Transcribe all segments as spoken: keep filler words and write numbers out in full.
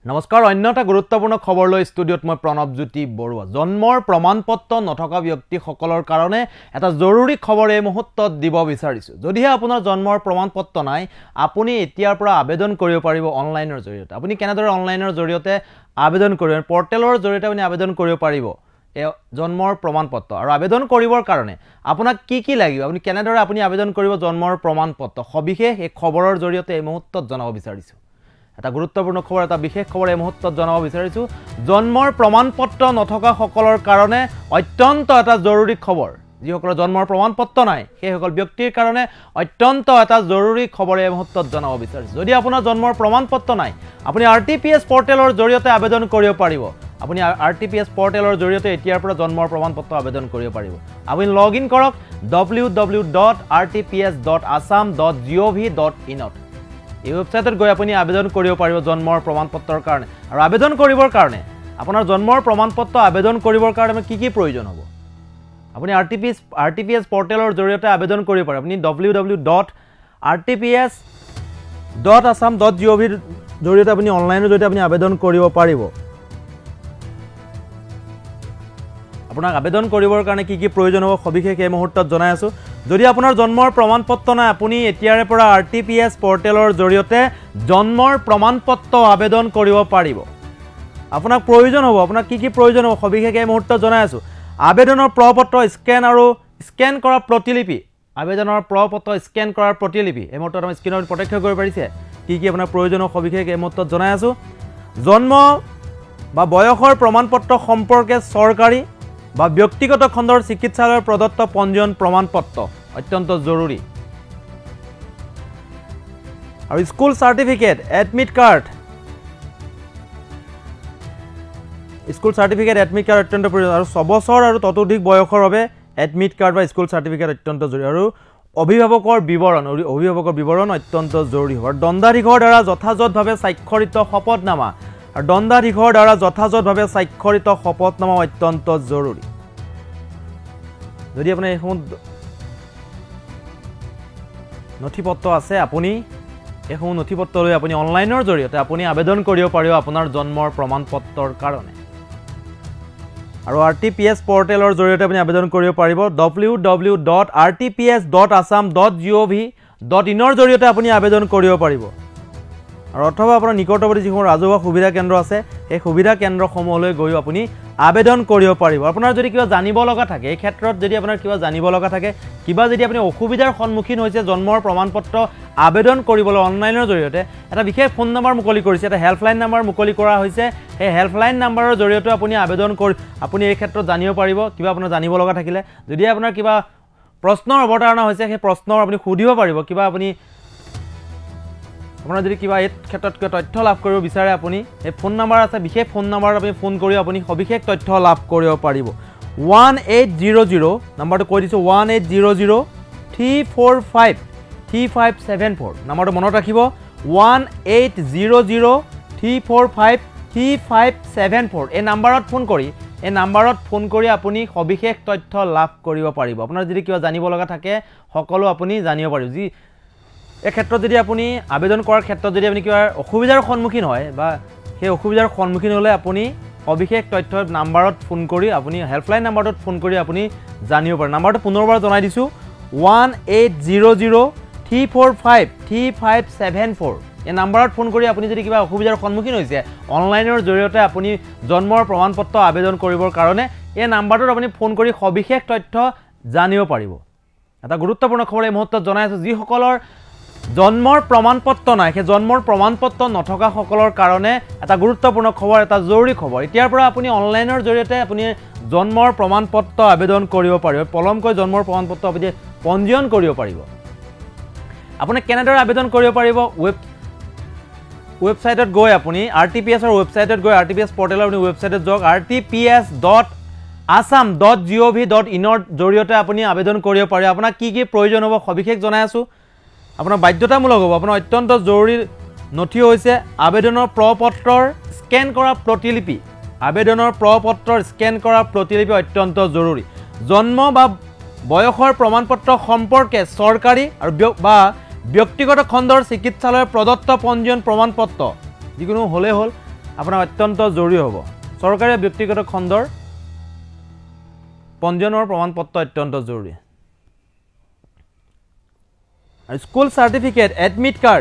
নমস্কাৰ অন্যটা গুৰুত্বপূৰ্ণ খবৰ লৈ ষ্টুডিঅত মই প্ৰণৱজ্যোতি বৰুৱা জন্মৰ প্ৰমাণপত্ৰ নথকা ব্যক্তিসকলৰ কাৰণে এটা জৰুৰী খবৰ এই মুহূৰ্তত দিব বিচাৰিছো যদিহে আপোনাৰ জন্মৰ প্ৰমাণপত্ৰ নাই আপুনি এতিয়াৰ পৰা আবেদন কৰিব পাৰিব অনলাইনৰ জৰিয়তে আপুনি কেনেদৰে অনলাইনৰ জৰিয়তে আবেদন কৰিব পৰ্টেলৰ জৰিয়তে আপুনি আবেদন কৰিব পাৰিব এই জন্মৰ প্ৰমাণপত্ৰ আৰু আবেদন কৰিবৰ কাৰণে আপোনাক কি কি লাগিব আপুনি কেনেদৰে আপুনি আবেদন কৰিব জন্মৰ প্ৰমাণপত্ৰ সবিশেষ এই খবৰৰ জৰিয়তে এই মুহূৰ্তত জনাব বিচাৰিছো এটা গুৰুত্বপূৰ্ণ খবৰ এটা বিশেষ খবৰ এই মুহূৰ্তত জনাব বিচাৰিছো জন্মৰ প্ৰমাণপত্ৰ নথকা সকলৰ কাৰণে অত্যন্ত এটা জৰুৰী খবৰ যিসকলৰ জন্মৰ প্ৰমাণপত্ৰ নাই সেই সকল ব্যক্তিৰ কাৰণে অত্যন্ত এটা জৰুৰী খবৰ এই মুহূৰ্তত জনাব বিচাৰিছো যদি আপোনাৰ জন্মৰ প্ৰমাণপত্ৰ নাই আপুনি আৰটিপিএছ পৰ্টেলৰ জৰিয়তে আবেদন কৰিব পাৰিব আপুনি আৰটিপিএছ পৰ্টেলৰ জৰিয়তে এতিয়াৰ পৰা জন্মৰ প্ৰমাণপত্ৰ আবেদন কৰিব পাৰিব আপুনি লগ ইন কৰক W W W dot R T P S dot Assam dot G O' V dot in ত এই ওয়েবসাইটত গৈ আপুনি আবেদন কৰিব পাৰিব জন্মৰ প্ৰমাণপত্ৰৰ কাৰণে আৰু আবেদন কৰিবৰ কাৰণে আপোনাৰ জন্মৰ প্ৰমাণপত্ৰ আবেদন কৰিবৰ কাৰণে কি কি প্ৰয়োজন হ'ব আপুনি আৰটিপিএছ আৰটিপিএছ পৰ্টেলৰ জৰিয়তে আবেদন কৰিব পাৰে আপুনি W W W dot R T P S dot Assam dot G O' ভিৰ জৰিয়তে আপুনি অনলাইনৰ জৰিয়তে আপুনি আবেদন কৰিব পাৰিব আপোনাক আবেদন কৰিবৰ কাৰণে কি কি প্ৰয়োজন হ'ব সবিশেষ এই মুহূৰ্তত জনাই আছো যদি আপোনাৰ জন্মৰ প্ৰমাণপত্ৰ নাই আপুনি এতিয়াৰে পৰা আৰটিপিএছ পৰ্টেলৰ জৰিয়তে জন্মৰ প্ৰমাণপত্ৰ আবেদন কৰিব পাৰিব আপোনাক প্ৰয়োজন হ'ব আপোনাক কি কি প্ৰয়োজন হ'ব সবিশেষ এই মুহূৰ্তত জনাই আছো আবেদনৰ প্ৰপত্ৰ স্কেন আৰু স্কেন কৰা প্ৰতিলিপি আবেদনৰ প্ৰপত্ৰ স্কেন কৰাৰ প্ৰতিলিপি এই মুহূৰ্তত আমি স্ক্ৰীনত প্ৰত্যক্ষ কৰিব পাৰিছে কি কি আপোনাৰ প্ৰয়োজন হ'ব সবিশেষ এই মুহূৰ্তত জনাই আছো জন্ম বা বয়সৰ প্ৰমাণপত্ৰ সম্পৰ্কে চৰকাৰী বা ব্যক্তিগত খণ্ডৰ চিকিৎসালয়ৰ প্ৰদত্ত পঞ্জীয়ন প্ৰমাণপত্ৰ অত্যন্ত জৰুৰী আৰু school certificate admit card school certificate admit card অত্যন্ত প্ৰয়োজন আৰু ছয় বছৰ আৰু ততোধিক বয়সৰ বাবে এডমিট কাৰ্ড বা স্কুল সাৰ্টিফিকেট অত্যন্ত জৰুৰী আৰু অভিভাৱকৰ বিৱৰণ অভিভাৱকৰ বিৱৰণ অত্যন্ত জৰুৰী হ'ব আৰু দণ্ডাধীশৰ দ্বাৰা যথাযথভাৱে স্বাক্ষৰিত শপতনামা আৰু দণ্ডাধীশৰ দ্বাৰা যথাযথভাৱে স্বাক্ষৰিত শপতনামা অত্যন্ত জৰুৰী যদি আপোনাৰ এইসমূহ নথিপত্ৰ আছে আপুনি এইসমূহ নথিপত্ৰ লৈ আপুনি অনলাইনৰ জৰিয়তে আপুনি আবেদন কৰিব পাৰিব আপোনাৰ জন্মৰ প্ৰমাণপত্ৰৰ কাৰণে আৰু আৰটিপিএছ পৰ্টেলৰ জৰিয়তে আপুনি আবেদন কৰিব পাৰিব W W W dot R T P S dot Assam dot G O' V dot ইনৰ জৰিয়তে আপুনি আবেদন কৰিব পাৰিব আৰু অথবা আপোনাৰ নিকটৱৰ্তী যিসমূহ ৰাজহুৱা সুবিধা কেন্দ্ৰ আছে সেই সুবিধা কেন্দ্ৰসমূহলৈ গৈ আপুনি আবেদন কৰিব পাৰিব আপোনাৰ যদি কিবা জানিব লগা থাকে এই ক্ষেত্ৰত যদি আপোনাৰ কিবা জানিব লগা থাকে কিবা যদি আপুনি অসুবিধাৰ সন্মুখীন হৈছে জন্মৰ প্ৰমাণপত্ৰ আবেদন কৰিবলৈ অনলাইনৰ জৰিয়তে এটা বিশেষ ফোন নম্বৰ মুকলি কৰিছে এটা হেল্পলাইন নম্বৰ মুকলি কৰা হৈছে এই হেল্পলাইন নম্বৰৰ জৰিয়তে আপুনি আবেদন কৰি আপুনি এই ক্ষেত্ৰত জানিব পাৰিব কিবা আপোনাৰ জানিব লগা থাকিলে যদি আপোনাৰ কিবা প্ৰশ্নৰ অৱতাৰণা হৈছে সেই প্ৰশ্নৰ আপুনি সুধিব পাৰিব কিবা আপুনি আপোনাৰ যদি কিবা এই ক্ষেত্ৰত কিবা তথ্য লাভ কৰিব বিচাৰে আপুনি এই ফোন নম্বৰ আছে বিশেষ ফোন নম্বৰত আপুনি ফোন কৰি আপুনি সবিশেষ তথ্য লাভ কৰিব পাৰিব ওৱান এইট জিৰ' জিৰ' নম্বৰটো কৈ দিছোঁ one eight zero' zero' three four five three five seven four নম্বৰটো মনত ৰাখিব one eight zero' zero' three four five three five seven four এই নম্বৰত ফোন কৰি এই নম্বৰত ফোন কৰি আপুনি সবিশেষ তথ্য লাভ কৰিব পাৰিব আপোনাৰ যদি কিবা জানিব লগা থাকে সকলো আপুনি জানিব পাৰিব যি এই ক্ষেত্ৰত যদি আপুনি আবেদন কৰাৰ ক্ষেত্ৰত যদি আপুনি কিবা অসুবিধাৰ সন্মুখীন হয় বা সেই অসুবিধাৰ সন্মুখীন হ'লে আপুনি সবিশেষ তথ্য নম্বৰত ফোন কৰি আপুনি হেল্পলাইন নম্বৰটোত ফোন কৰি আপুনি জানিব পাৰে নম্বৰটো পুনৰবাৰ জনাই দিছোঁ one eight zero' zero' three four five three five seven four এই নম্বৰত ফোন কৰি আপুনি যদি কিবা অসুবিধাৰ সন্মুখীন হৈছে অনলাইনৰ জৰিয়তে আপুনি জন্মৰ প্ৰমাণপত্ৰ আবেদন কৰিবৰ কাৰণে এই নম্বৰটোত আপুনি ফোন কৰি সবিশেষ তথ্য জানিব পাৰিব এটা গুৰুত্বপূৰ্ণ খবৰ এই মুহূৰ্তত জনাই আছোঁ যিসকলৰ জন্মৰ প্ৰমাণপত্ৰ নাই সেই জন্মৰ প্ৰমাণপত্ৰ নথকা সকলৰ কাৰণে এটা গুৰুত্বপূৰ্ণ খবৰ এটা জৰুৰী খবৰ এতিয়াৰ পৰা আপুনি অনলাইনৰ জৰিয়তে আপুনি জন্মৰ প্ৰমাণপত্ৰ আবেদন কৰিব পাৰিব পলমকৈ জন্মৰ প্ৰমাণপত্ৰ আপুনি পঞ্জীয়ন কৰিব পাৰিব আপুনি কেনেদৰে আবেদন কৰিব পাৰিব ৱেব ৱেবছাইটত গৈ আপুনি আৰটিপিএছৰ ৱেবছাইটত গৈ আৰটিপিএছ পৰ্টেলৰ আপুনি ৱেবছাইটত যাওক R T P S dot Assam dot G O' V dot ইনৰ জৰিয়তে আপুনি আবেদন কৰিব পাৰে আপোনাক কি কি প্ৰয়োজন হ'ব সবিশেষ জনাই আছোঁ আপোনাৰ বাধ্যতামূলক হ'ব আপোনাৰ অত্যন্ত জৰুৰী নথি হৈছে আবেদনৰ প্ৰপত্ৰৰ স্কেন কৰা প্ৰতিলিপি আবেদনৰ প্ৰপত্ৰৰ স্কেন কৰা প্ৰতিলিপি অত্যন্ত জৰুৰী জন্ম বা বয়সৰ প্ৰমাণপত্ৰ সম্পৰ্কে চৰকাৰী আৰু বা ব্যক্তিগত খণ্ডৰ চিকিৎসালয়ৰ প্ৰদত্ত পঞ্জীয়ন প্ৰমাণপত্ৰ যিকোনো হ'লে হ'ল আপোনাৰ অত্যন্ত জৰুৰী হ'ব চৰকাৰী ব্যক্তিগত খণ্ডৰ পঞ্জীয়নৰ প্ৰমাণপত্ৰ অত্যন্ত জৰুৰী আৰু স্কুল সাৰ্টিফিকেট এডমিট কাৰ্ড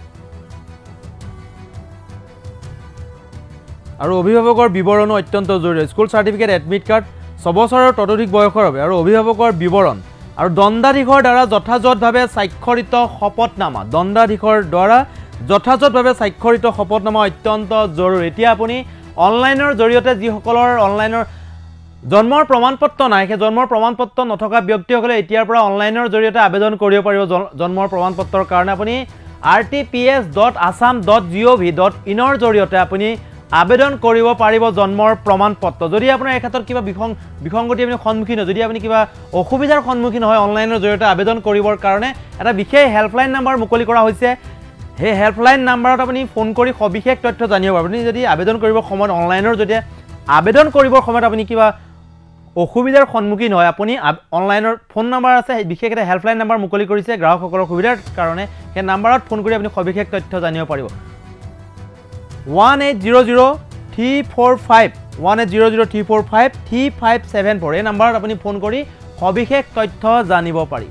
আৰু অভিভাৱকৰ বিৱৰণো অত্যন্ত জৰুৰী স্কুল সাৰ্টিফিকেট এডমিট কাৰ্ড ছয় বছৰৰ ততোধিক বয়সৰ বাবে আৰু অভিভাৱকৰ বিৱৰণ আৰু দণ্ডাধীশৰ দ্বাৰা যথাযথভাৱে স্বাক্ষৰিত শপতনামা দণ্ডাধীশৰ দ্বাৰা যথাযথভাৱে স্বাক্ষৰিত শপতনামা অত্যন্ত জৰুৰী এতিয়া আপুনি অনলাইনৰ জৰিয়তে যিসকলৰ অনলাইনৰ জন্মৰ প্ৰমাণপত্ৰ নাই সেই জন্মৰ প্ৰমাণপত্ৰ নথকা ব্যক্তিসকলে এতিয়াৰ পৰা অনলাইনৰ জৰিয়তে আবেদন কৰিব পাৰিব জন্মৰ প্ৰমাণপত্ৰৰ কাৰণে আপুনি R T P S dot Assam dot G O' V dot ইনৰ জৰিয়তে আপুনি আবেদন কৰিব পাৰিব জন্মৰ প্ৰমাণপত্ৰ যদি আপোনাৰ এই ক্ষেত্ৰত কিবা বিসং বিসংগতি আপুনি সন্মুখীন হয় যদি আপুনি কিবা অসুবিধাৰ সন্মুখীন হয় অনলাইনৰ জৰিয়তে আবেদন কৰিবৰ কাৰণে এটা বিশেষ হেল্পলাইন নম্বৰ মুকলি কৰা হৈছে সেই হেল্পলাইন নম্বৰত আপুনি ফোন কৰি সবিশেষ তথ্য জানিব পাৰিব আপুনি যদি আবেদন কৰিবৰ সময়ত অনলাইনৰ জৰিয়তে আবেদন কৰিবৰ সময়ত আপুনি কিবা অসুবিধাৰ সন্মুখীন হয় আপুনি অনলাইনৰ ফোন নম্বৰ আছে বিশেষ এটা হেল্পলাইন নম্বৰ মুকলি কৰিছে গ্ৰাহকসকলৰ সুবিধাৰ কাৰণে সেই নম্বৰত ফোন কৰি আপুনি সবিশেষ তথ্য জানিব পাৰিব one eight zero zero three four five one eight zero zero three four five three five seven four এই নম্বৰত আপুনি ফোন কৰি সবিশেষ তথ্য জানিব পাৰিব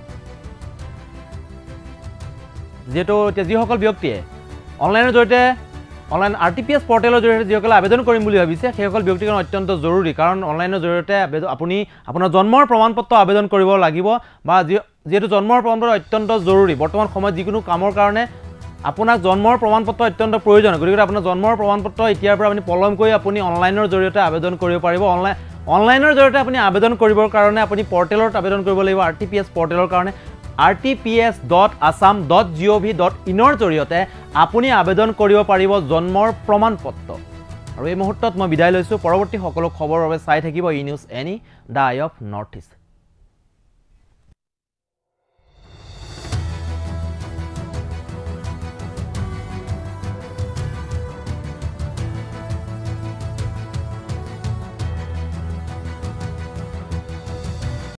যেটো যিসকল ব্যক্তিয়ে অনলাইনৰ জৰিয়তে online R T P S পৰ্টেলৰ জৰিয়তে যিসকলে আবেদন কৰিম বুলি ভাবিছে সেইসকল ব্যক্তিগণ অত্যন্ত জৰুৰী কাৰণ অনলাইনৰ জৰিয়তে আপুনি আপোনাৰ জন্মৰ প্ৰমাণপত্ৰ আবেদন কৰিব লাগিব বা যেটো জন্মৰ প্ৰমাণপত্ৰ অত্যন্ত জৰুৰী বৰ্তমান সময়ত যিকোনো কামৰ কাৰণে আপোনাক জন্মৰ প্ৰমাণপত্ৰ অত্যন্ত প্ৰয়োজন গতিকে আপোনাৰ জন্মৰ প্ৰমাণপত্ৰ এতিয়াৰ পৰা আপুনি পলম কৰি আপুনি অনলাইনৰ জৰিয়তে আবেদন কৰিব পাৰিব অনলাইন অনলাইনৰ জৰিয়তে আপুনি আবেদন কৰিবৰ কাৰণে আপুনি পৰ্টেলত আবেদন কৰিব লাগিব আৰ টি পি এছ পৰ্টেলৰ কাৰণে R T P S dot Assam dot G O' V dot ইনৰ জৰিয়তে আপুনি আবেদন কৰিব পাৰিব জন্মৰ প্ৰমাণপত্ৰ আৰু এই মুহূৰ্তত মই বিদায় লৈছোঁ পৰৱৰ্তী সকলো খবৰৰ বাবে চাই থাকিব E news any the eye of North east